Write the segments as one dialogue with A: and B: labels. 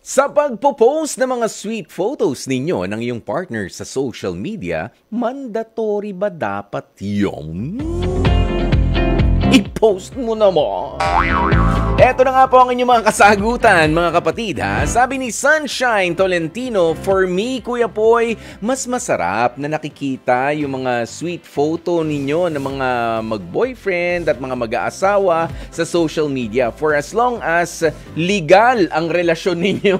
A: Sa pagpo-post ng mga sweet photos ninyo ng iyong partner sa social media, mandatory ba dapat yun? I-post mo naman. Eto na nga po ang inyong mga kasagutan, mga kapatid ha. Sabi ni Sunshine Tolentino, for me, Kuya Poy, mas masarap na nakikita yung mga sweet photo ninyo ng mga mag-boyfriend at mga mag-aasawa sa social media for as long as legal ang relasyon ninyo.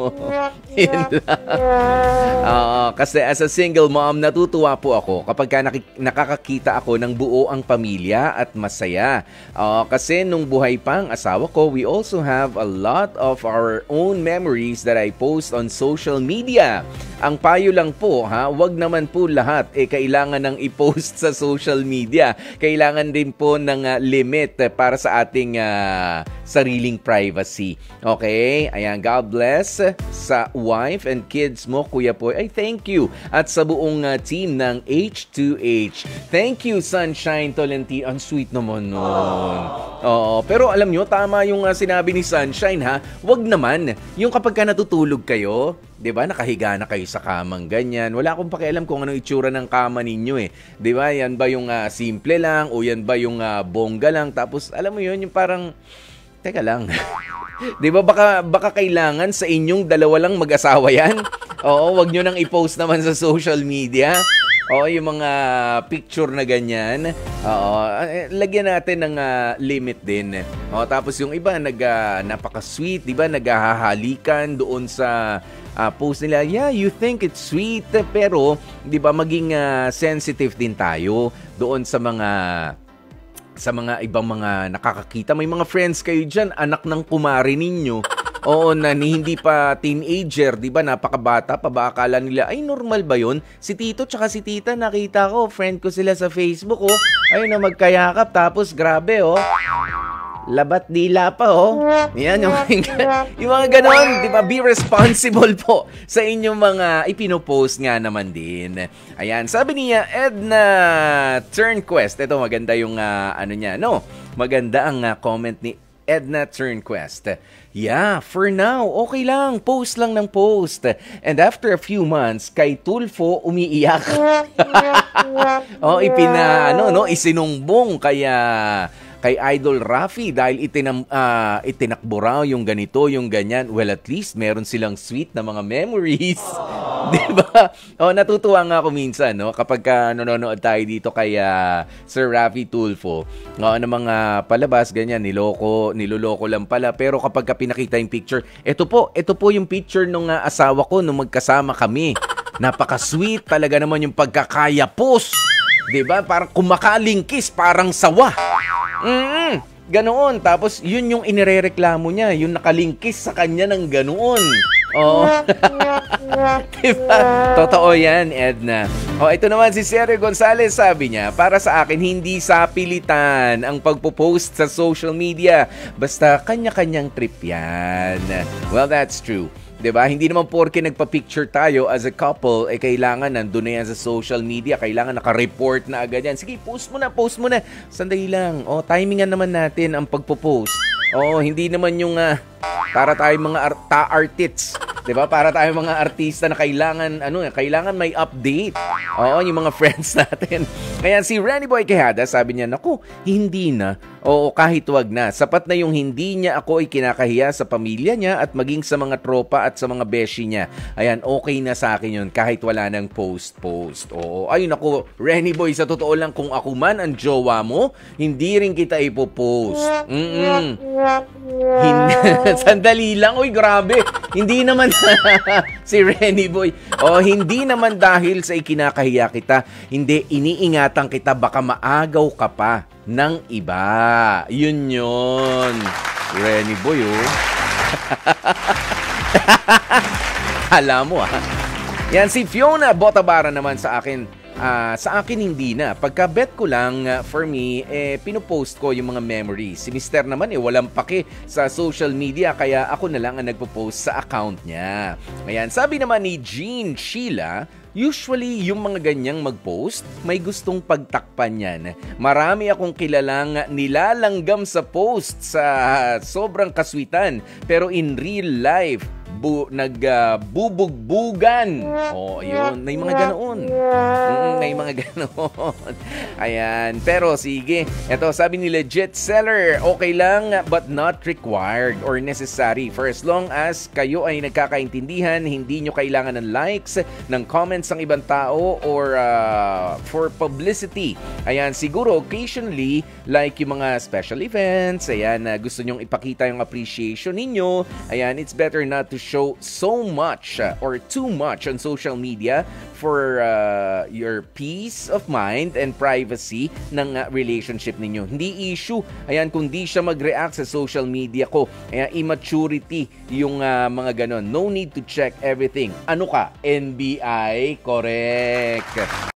A: Kasi as a single mom, natutuwa po ako kapag nakakakita ako ng buo ang pamilya at masaya. Kasi nung buhay pa ang asawa ko, we also have a lot of our own memories that I post on social media. Ang payo lang po, wag naman po lahat kailangan ng i-post sa social media. Kailangan din po ng limit para sa ating sariling privacy. Okay? Ayan, God bless sa wife and kids mo, Kuya Poy. Ay, thank you. At sa buong team ng H2H. Thank you, Sunshine Tolentino. Ang sweet naman nun. Oo, pero alam nyo, tama yung sinabi ni Sunshine ha. Wag naman, yung kapag ka natutulog kayo, 'di ba? Nakahiga na kayo sa kamang ganyan. Wala akong pakialam kung anong itsura ng kama ninyo eh. 'Di ba? Yan ba yung simple lang o yan ba yung bongga lang? Tapos alam mo 'yun, yung parang teka lang. 'Di ba baka kailangan sa inyong dalawa lang mag-asawa 'yan? Oo, wag niyo nang i-post naman sa social media. Oo, yung mga picture na ganyan. Oo, lagyan natin ng limit din. Tapos yung iba napaka-sweet, 'di ba? Naghahalikan doon sa post nila. Yeah, you think it's sweet, pero 'di ba maging sensitive din tayo doon sa mga ibang mga nakakakita. May mga friends kayo diyan, anak ng kumari ninyo. Oo, na hindi pa teenager, 'di ba? Napakabata pa ba, akala nila ay normal ba 'yon? Si Tito tsaka si Tita, nakita ko, friend ko sila sa Facebook, oh. Ayun na magkayakap, tapos grabe, oh. Labat dila pa, oh. Yan, yung mga ganon, 'di ba? Be responsible po sa inyong mga ipinopost nga naman din. Ayan, sabi niya Edna Turnquest. Ito maganda yung maganda ang comment ni Edna Turnquest. Yeah, for now, okay lang. Post lang ng post. And after a few months, kay Tulfo umiiyak. Isinumbong kay Idol Rafi dahil itinakbo raw yung ganito, yung ganyan. Well, at least meron silang sweet na mga memories. Diba? Natutuwa nga ako minsan, no? Kapag nanonood tayo dito kay Sir Rafi Tulfo, ng mga palabas, ganyan, niloloko lang pala. Pero kapag pinakita yung picture, ito po yung picture nung asawa ko nung magkasama kami. Napaka-sweet talaga naman yung pagkakayapos. Diba? Parang kumakalingkis, parang sawa. Ganoon. Tapos, yun yung inirereklamo niya. Yung nakalingkis sa kanya ng ganoon. Diba? Totoo yan, Edna. Ito naman si Sherry Gonzalez, sabi niya, para sa akin, hindi sa pilitan ang pagpo-post sa social media. Basta kanya-kanyang trip yan. Well, that's true. 'Di ba? Hindi naman porke nagpa-picture tayo as a couple, kailangan nandun na yan sa social media, kailangan naka-report na agad yan. Sige, post mo na. Sandali lang. Timingan naman natin ang pagpo-post. Hindi naman yung para tayong mga artits. 'Di ba? Para tayong mga artista na kailangan may update. Yung mga friends natin. Kaya si Randy Boy Quijada, sabi niya, naku, hindi na. Kahit wag na. Sapat na yung hindi niya ako ay kinakahiya sa pamilya niya at maging sa mga tropa at sa mga beshi niya. Ayan, okay na sa akin yun kahit wala nang post. Ayun ako, Randy Boy, sa totoo lang, kung ako man ang jowa mo, hindi rin kita ipopost. Sandali lang. Uy, grabe. Hindi naman si Renny Boy. Hindi naman dahil sa ikinakahiya kita. Hindi, iniingatan kita baka maagaw ka pa ng iba. Yun. Renny Boy, Alam mo, Yan, si Fiona Botabara naman sa akin. Sa akin hindi na. Pagka-bet ko lang, for me, pinopost ko yung mga memories. Si Mr. naman walang pake sa social media, kaya ako na lang ang nagpo-post sa account niya. Ayan, sabi naman ni Jean Sheila, usually yung mga ganyang mag-post, may gustong pagtakpan yan. Marami akong kilalang nilalanggam sa post sa sobrang kaswitan, pero in real life, nagbubugbugan. Oh, ayun. May mga ganoon. May mga ganoon. Ayan. Pero sige. Ito, sabi ni Legit Seller, okay lang but not required or necessary. For as long as kayo ay nagkakaintindihan, hindi nyo kailangan ng likes, ng comments ng ibang tao or for publicity. Ayan, siguro occasionally, like yung mga special events, ayan, gusto nyong ipakita yung appreciation ninyo, ayan, it's better not to show so much or too much on social media for your peace of mind and privacy ng relationship ninyo. Hindi issue, ayan, kung di siya mag-react sa social media ko. Ayan, immaturity yung mga ganon. No need to check everything. Ano ka? NBI? Correct.